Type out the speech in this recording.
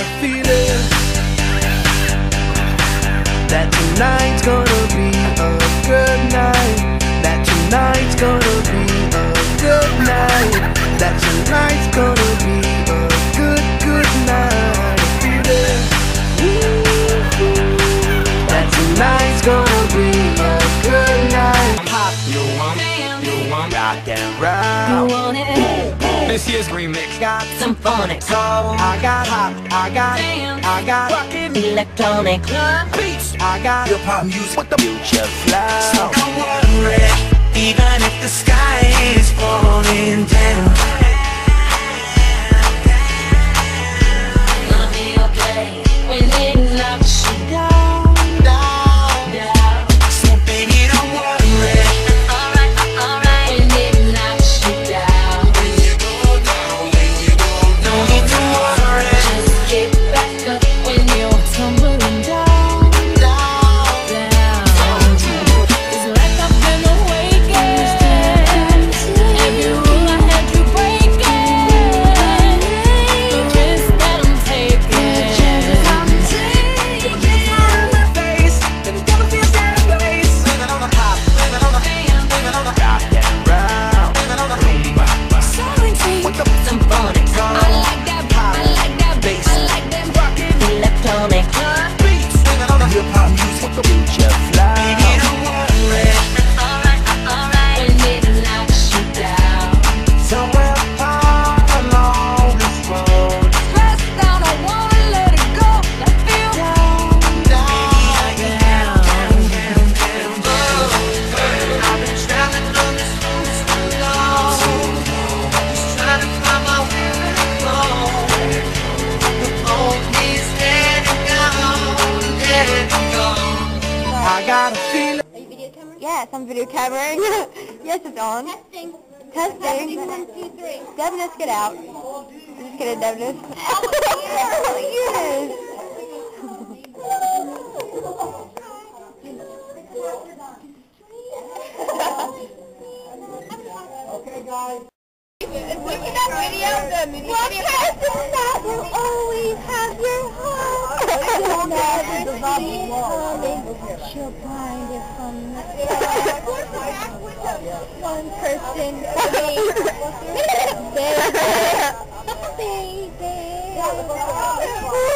feeling that tonight's gonna be a good night. That tonight's gonna be a good night. That tonight's gonna be a good night. Feeling that tonight's gonna be a good night. Pop, you want rock and roll. You want it? This year's remix Got some phonics. Soul, I got hop, I got rockin' Electronic. beats. I got Hip hop music with the future flow. So don't worry, even if the sky is falling down. Gonna be okay when it knocks you down, down. So baby, don't worry. Alright, when it knocks you down. When you go down, no need to worry. Just get back up when you're tumbling down, down. It's like I've been awakened. Every rule I had you breaking. The risk that I'm taking. Some phonics. I like that bass. I like that electronic. Hip hop music with the Future flow. baby, don't worry. Alright, when it knocks you down. Somewhere far along this road, Pressed down, I wanna let it go. I feel down, down. I've been traveling on this road so long, just trying to find my way home. The phone is dead and gone. I got a feeling. Are you video camera? Yes, I'm video cameraing. Yes, it's on. Testing. Testing. Testing, 1, 2, 3. Devness, get out. I'm just kidding, Devness. Yes. Okay, guys. Look at that video. The music video. That will always have your heart. She'll find it from the one person for me. Baby. Baby.